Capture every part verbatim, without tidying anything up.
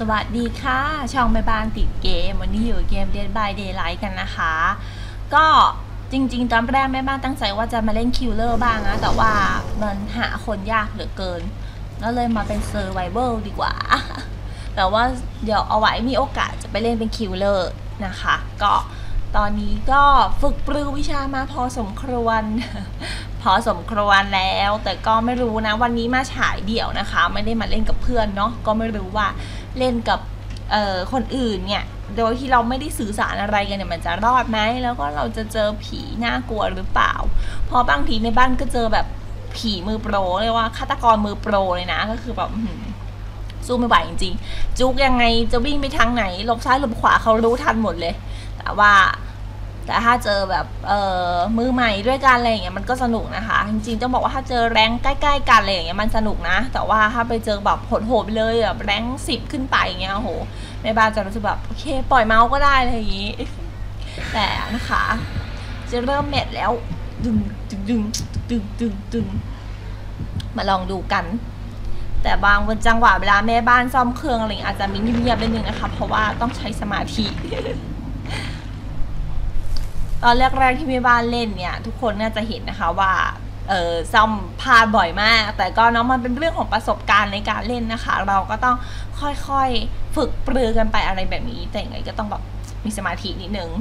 สวัสดีค่ะช่องแม่บ้านติดเกมวันนี้อยู่เกม Dead by Daylight กันนะคะก็จริงๆตอนแรกแม่บ้านตั้งใจว่าจะมาเล่นคิลเลอร์บ้างนะแต่ว่ามันหาคนยากเหลือเกินก็เลยมาเป็นเซอร์ไวเวลดีกว่าแต่ว่าเดี๋ยวเอาไว้มีโอกาสจะไปเล่นเป็นคิลเลอร์นะคะก็ตอนนี้ก็ฝึกปรือวิชามาพอสมควรพอสมควรแล้วแต่ก็ไม่รู้นะวันนี้มาฉายเดี่ยวนะคะไม่ได้มาเล่นกับเพื่อนเนาะก็ไม่รู้ว่าเล่นกับคนอื่นเนี่ยโดยที่เราไม่ได้สื่อสารอะไรกันเนี่ยมันจะรอดไหมแล้วก็เราจะเจอผีน่ากลัวหรือเปล่าเพราะบางทีในบ้านก็เจอแบบผีมือโปรเรียกว่าฆาตกรมือโปรเลยนะก็คือแบบสู้ไม่ไหวจริงๆจุกยังไงจะวิ่งไปทางไหนหลบซ้ายหลบขวาเขารู้ทันหมดเลยแต่ว่าแต่ถ้าเจอแบบเอ่อมือใหม่ด้วยกันอะไรอย่างเงี้ยมันก็สนุกนะคะจริงๆต้องบอกว่าถ้าเจอแรงใกล้ๆกันอะไรอย่างเงี้ยมันสนุกนะแต่ว่าถ้าไปเจอแบบโหดๆเลยแบบแรงสิบขึ้นไปอย่างเงี้ยโหแม่บ้านจะรู้สึกแบบโอเคปล่อยเมาส์ก็ได้อะไรอย่างงี้แต่นะคะจะเริ่มเม็ดแล้วดึงดึงดึงดึงดึงดึงมาลองดูกันแต่บางวันจังหวะเวลาแม่บ้านซ่อมเครื่องอะไรอาจจะมีเงียบๆนิดนึงนะคะเพราะว่าต้องใช้สมาธิตอนแรกๆที่แม่บ้านเล่นเนี่ยทุกคนน่าจะเห็นนะคะว่าเออซ่อมพลาดบ่อยมากแต่ก็เนาะมันเป็นเรื่องของประสบการณ์ในการเล่นนะคะเราก็ต้องค่อยๆฝึกปรือกันไปอะไรแบบนี้แต่ยังไงก็ต้องแบบมีสมาธินิดนึง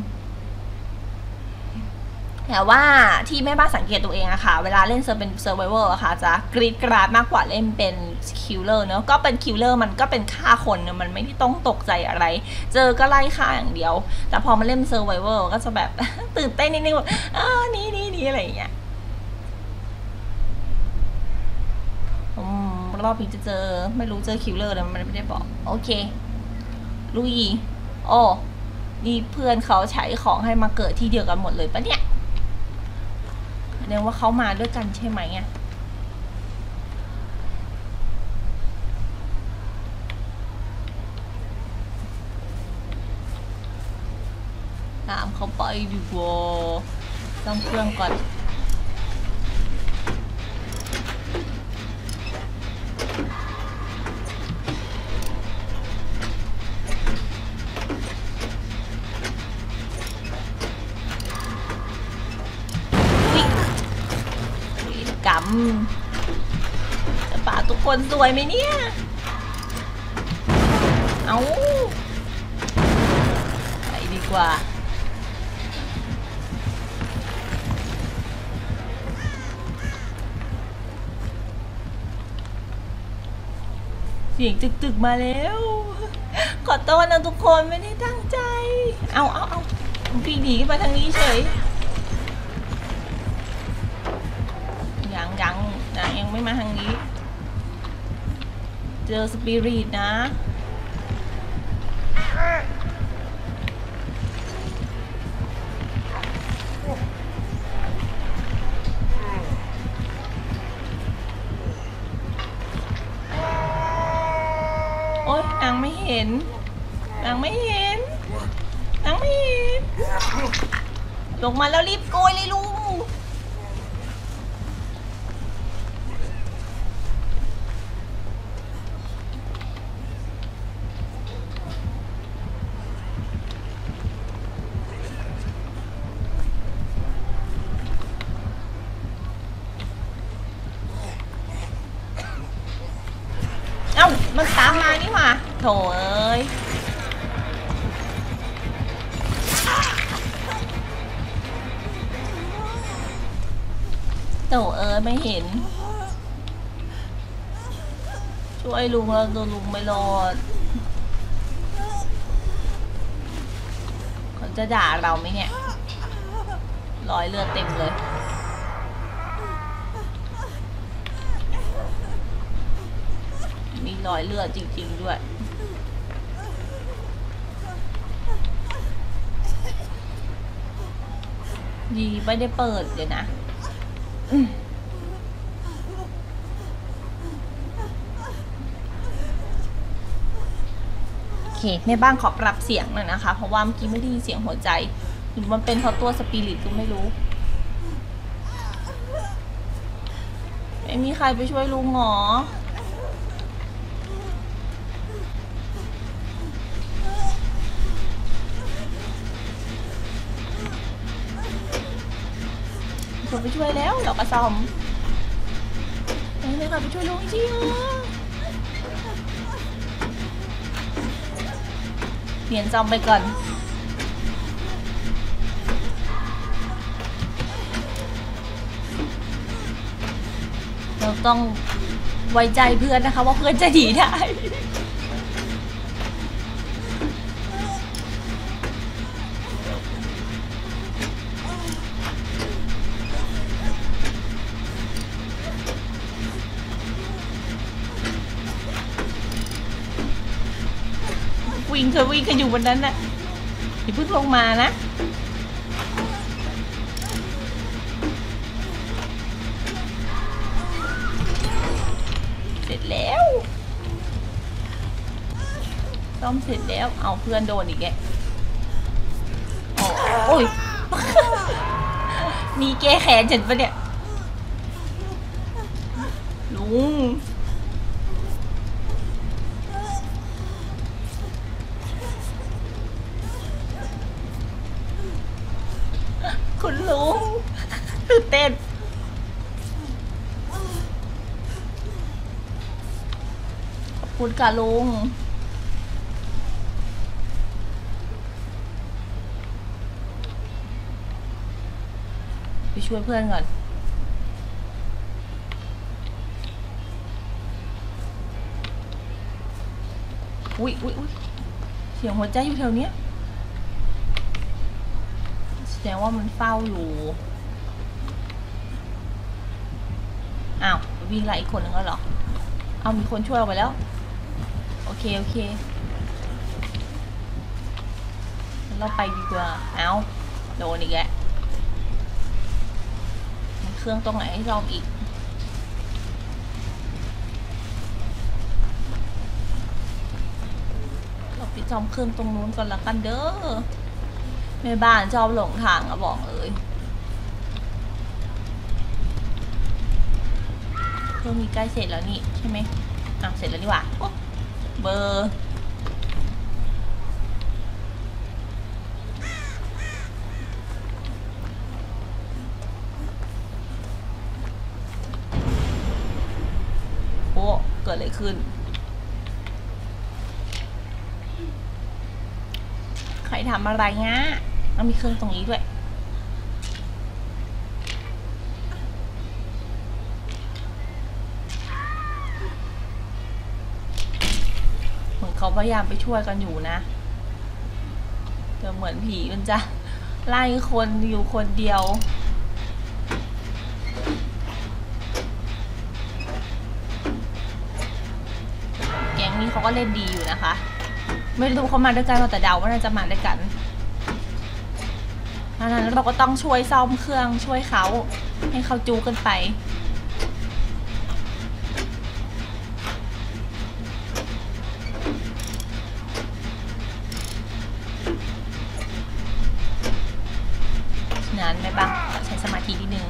แต่ว่าที่แม่บ้านสังเกตตัวเองอะค่ะเวลาเล่นเซอร์เป็นเซอร์ไวเวอร์อะค่ะจะกรีดกราดมากกว่าเล่นเป็นคิลเลอร์เนอะก็เป็นคิลเลอร์มันก็เป็นฆ่าคนเนอะมันไม่ได้ต้องตกใจอะไรเจอก็ไล่ฆ่าอย่างเดียวแต่พอมาเล่นเซอร์ไวเวอร์ก็จะแบบตื่นเต้นนิดนึงแบบอ้านี่นี่นี่อะไรอย่างเงี้ยรอบนี้จะเจอไม่รู้เจอคิลเลอร์แล้วมันไม่ได้บอกโอเคลุยโอ้นี่เพื่อนเขาใช้ของให้มาเกิดที่เดียวกันหมดเลยปะเนี่ยเรียกว่าเขามาด้วยกันใช่ไหมอ่ะตามเขาไปดีกว่าต้องเครื่องก่อนกำจะป่าทุกคนสวยไหมเนี่ยเอาไปดีกว่าเสียงตึกๆมาแล้วขอโทษนะทุกคนไม่ได้ตั้งใจเอาเอาเอาพี่หนีขึ้นมาทางนี้เฉยยังยังนะยังไม่มาทางนี้เจอสปิริตนะโอ๊ยนางไม่เห็นนางไม่เห็นนางไม่เห็นลงมาแล้วรีบโกยเลยลุงเอ้ามันตามมานี่หว่าโถเอ้ยโถเอ้ยไม่เห็นช่วยลุงเราตัวลุงไม่รอดเขาจะด่าเราไหมเนี่ยรอยเลือดเต็มเลยมีรอยเลือดจริงๆด้วยดีไม่ได้เปิดเลยนะโอเคแม่บ้านขอปรับเสียงหน่อยนะคะเพราะว่าเมื่อกี้ไม่ได้ยินเสียงหัวใจหรือมันเป็นเพราะตัวสปิริตก็ไม่รู้ไม่มีใครไปช่วยลุงหรอ โคนไปช่วยแล้วเราก็ซ่อมไม่ค่ะไปช่วยลุงจริงเปลี่ยนซ่อมไปก่อนเราต้องไว้ใจเพื่อนนะคะว่าเพื่อนจะดีได้วิ่งเธอวิ่งกันอยู่บนนั้นน่ะอย่าเพิ่งลงมานะเสร็จแล้วซ่อมเสร็จแล้วเอาเพื่อนโดนอีกแกโอ้ยมีแก้แขนฉันปะเนี่ยลุงคุณลุงตื่นเต้นขอบคุณค่ะลุงไปช่วยเพื่อนก่อนอุ้ยอุ้ยอุ้ยเสียงหัวใจอยู่แถวเนี้ยแสดงว่ามันเฝ้าอยู่อ้าววิ่งไล่อีกคนนึงแล้วเหรอเอามีคนช่วยออกไปแล้วโอเคโอเคเราไปดีกว่าเอาโดนอีกแล้วเครื่องตรงไหนให้ซ่อมอีกเราไปซ่อมเครื่องตรงนู้นก่อนละกันเด้อแม่บ้านชอบหลงทางอะบอกเลยเครื่องนี้ใกล้เสร็จแล้วนี่ใช่ไหมอ่ะเสร็จแล้วนี่หว่าเบอร์โอ้เกิดอะไรขึ้นใครทำอะไรเงี้ยมันมีเครื่องตรงนี้ด้วยเหมือนเขาพยายามไปช่วยกันอยู่นะแต่เหมือนผีมันจะไล่คนอยู่คนเดียวแก๊งนี้เขาก็เล่นดีอยู่นะคะไม่รู้เขามาด้วยกันแต่เดาว่าน่าจะมาด้วยกันดังนั้นเราก็ต้องช่วยซ่อมเครื่องช่วยเขาให้เขาจูกันไปฉะนั้นไม่บ้างใช้สมาธินิดนึง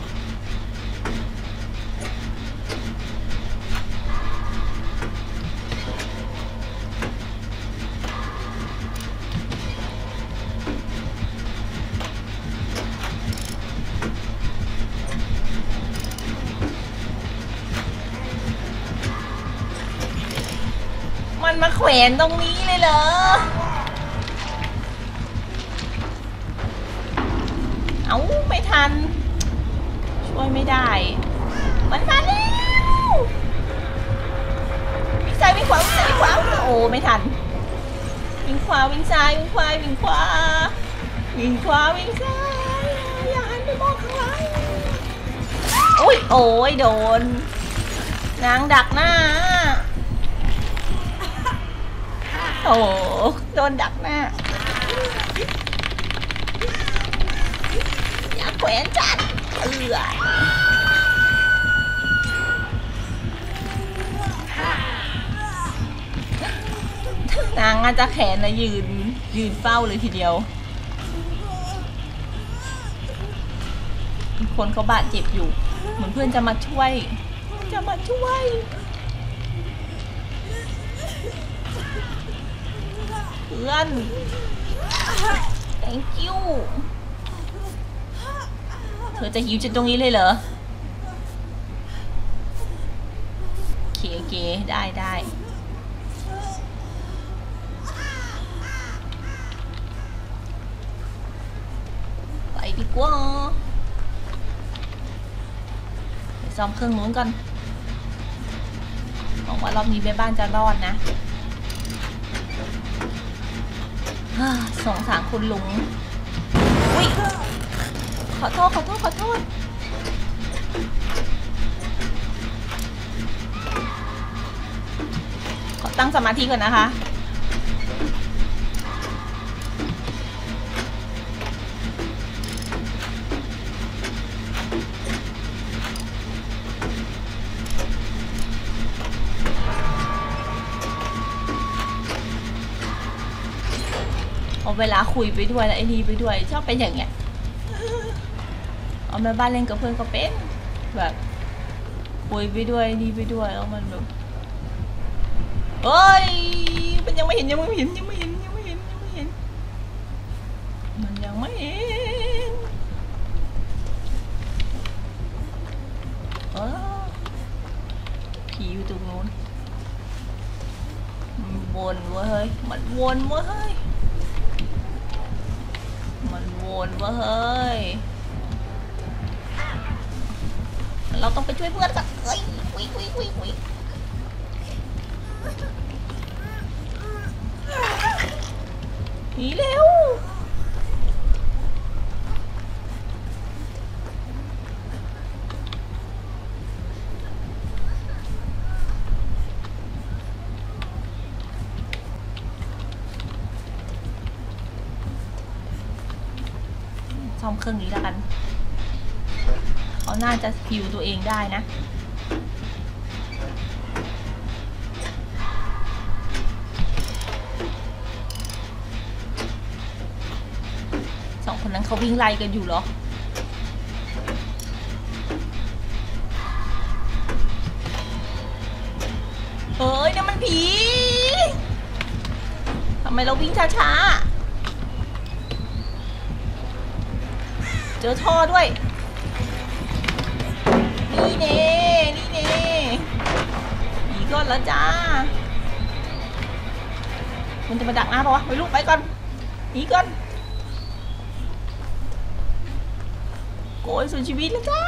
มันมาแขวนตรงนี้เลยเหรอเอาไม่ทันช่วยไม่ได้มันมาแล้ววิ่งซ้ายวิ่งขวาวิ่งซ้ายวิ่งขวาโอ้ไม่ทันวิ่งขวาวิ่งซ้ายวิ่งขวาวิ่งขวาวิ่งขวาวิ่งซ้ายอย่าหันไปมองข้างหลังโอ้ยโอ้ยโดนนางดักหน้าโอ้โดนดักหน้าอย่าแขวนจัดเอือนางอาจจะแขนนะยืนยืนเฝ้าเลยทีเดียวคนเขาบาดเจ็บอยู่เหมือนเพื่อนจะมาช่วยจะมาช่วยเพื่อน thank you ธอจะหิวจนตรงนี้เลยเหรอโอเคโอเคได้ได้ไปดีกว่าไปซ่อมเครื่องนู้นก่อนหวังว่ารอบนี้แม่บ้านจะรอดนะสงสารคุณลุงอุ้ยขอโทษขอโทษขอโทษขอตั้งสมาธิก่อนนะคะเอาเวลาคุยไปด้วยแล้วไอ้นี่ไปด้วยชอบเป็นอย่างเงี้ยเอาแม่บ้านเล่นกับเพื่อนก็เป็นแบบคุยไปด้วยนี่ไปด้วยแล้วมันแบบเฮ้ยมันยังไม่เห็นยังไม่เห็นยังไม่เห็นยังไม่เห็นยังไม่เห็นมันยังไม่เห็นเออผีอยู่ตรงโน้นมันวนเว้ยมันวนเว้ยมันวนเว้ยเราต้องไปช่วยเพื่อนสักเอ้ยวิวิวิวิหนีเร็วซ่อมเครื่องนี้แล้วกันเขาน่าจะฮิวตัวเองได้นะสองคนนั้นเขาวิ่งไล่กันอยู่เหรอเฮ้ยนี่มันผีทำไมเราวิ่งช้าๆเจอท่อด้วยนี่เน่นี่เน่หนีก่อนแล้วจ้ามันจะมาดักหน้าปะวะไปลูกไปก่อนหนีก่อนโกยสุดชีวิตแล้วจ้า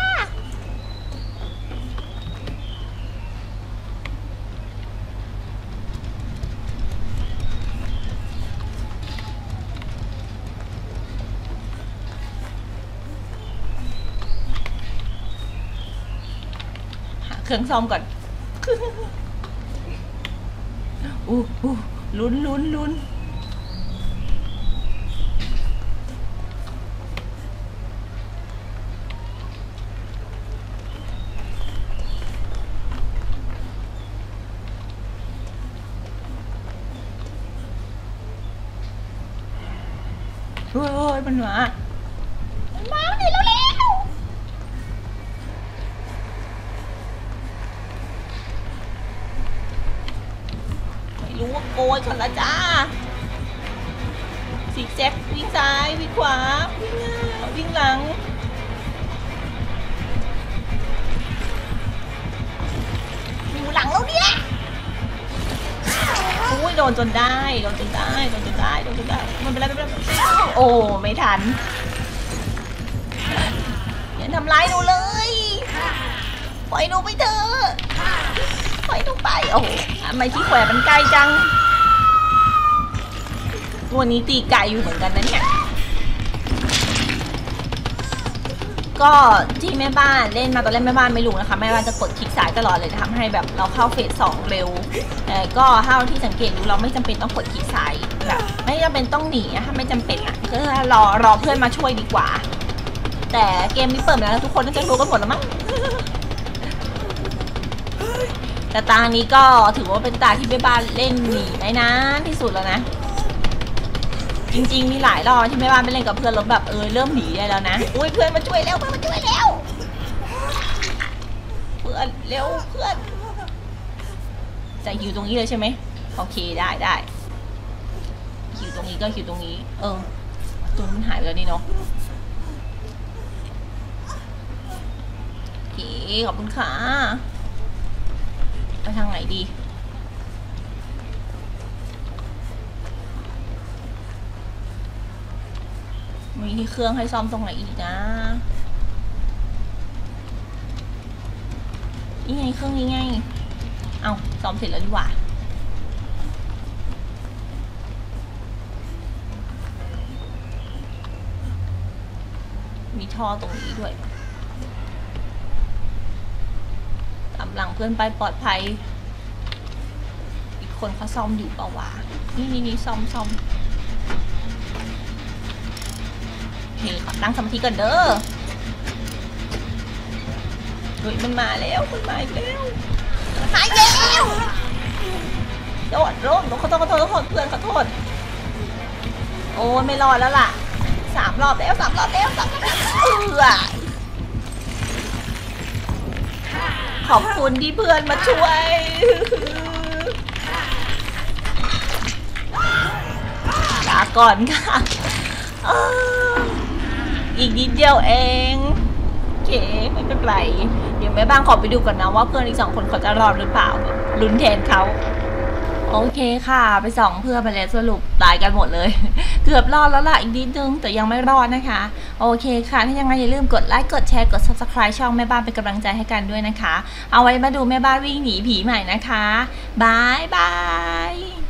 เครื่องซ่อมก่อนอู้อู้ลุ้นลุ้นลุ้นเฮ้ยมันมามันมาหนีแล้วแล้วรู้ว่าโกยก่อนละจ้าสิแจ็ควิ่งซ้ายวิ่งขวาวิ่งหน้าวิ่งหลังอยู่หลังแล้วเนี่ยอุ้ยโดนจนได้โดนจนได้โดนจนได้โดนจนได้มันเป็นไรไม่เป็นไรโอ้ไม่ทันอย่าทำร้ายหนูเลยปล่อยหนูไปเถอะปล่อยหนูไปโอ้โหทำไมที่แขวนมันใกล้จังตัวนี้ตีไก่อยู่เหมือนกันนะเนี่ยก็ที่แม่บ้านเล่นมาตอนแรกแม่บ้านไม่รู้นะคะแม่บ้านจะกดคลิกซ้ายตลอดเลยทำให้แบบเราเข้าเฟสสองเร็วแต่ก็เท่าที่สังเกตดูเราไม่จำเป็นต้องกดคลิกซ้ายแบบไม่จำเป็นต้องหนีถ้าไม่จำเป็นอ่ะก็รอรอเพื่อนมาช่วยดีกว่าแต่เกมนี้เปิดมาแล้วทุกคนน่าจะรู้กันหมดแล้วมั้งแต่ตานี้ก็ถือว่าเป็นตาที่แม่บ้านเล่นหนีได้นานที่สุดแล้วนะจริงๆมีหลายรอบที่แม่บ้านไปเล่นกับเพื่อนแล้วแบบเออเริ่มหนีได้แล้วนะอุ้ยเพื่อนมาช่วยแล้วเพื่อนมาช่วยแล้วเพื่อนเร็วเพื่อนจะหิวตรงนี้เลยใช่ไหมโอเคได้ได้หิวตรงนี้ก็หิวตรงนี้เออตัวมันหายไปแล้วนี่เนาะขอบคุณค่ะไปทางไหนดีมีที่เครื่องให้ซ่อมตรงไหนอีกนะนี่ไงเครื่องนี้ไงเอาซ่อมเสร็จแล้วดีกว่ามีท่อตรงนี้ด้วยตามหลังเพื่อนไปปลอดภัยอีกคนเขาซ่อมอยู่เปล่าวะนี่นี่นี่ซ่อมซ่อมโอเคขอตั้งสมาธิก่อนเด้อเฮ้ยมันมาแล้วมันมาอีกแล้วมาแล้วโดดร่มขอโทษขอโทษขอโทษเพื่อนขอโทษโอ้ไม่รอดแล้วล่ะสามรอบแล้วสามรอบแล้วสามรอบแล้วเออขอบคุณที่เพื่อนมาช่วยลาก่อนค่ะอีกนิดเดียวเองโอเคไม่เป็นไรเดี๋ยวแม่บ้างขอไปดูก่อนนะว่าเพื่อนอีกสองคนเขาจะรอดหรือเปล่าลุ้นแทนเขาโอเคค่ะไปส่องเพื่อนไปแล้วสรุปตายกันหมดเลยเกือบรอดแล้วล่ะอีกนิดนึงแต่ยังไม่รอดนะคะโอเคค่ะถ้ายังไงอย่าลืมกดไลค์กดแชร์กด ซับสไครบ์ ช่องแม่บ้านเป็นกำลังใจให้กันด้วยนะคะเอาไว้มาดูแม่บ้านวิ่งหนีผีใหม่นะคะบายบาย